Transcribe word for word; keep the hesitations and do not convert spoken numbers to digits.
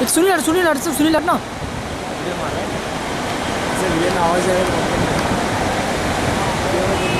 सुनील हट सुनील हट से सुनील हट ना। वीडियो मार रहा है, आवाज आएगा।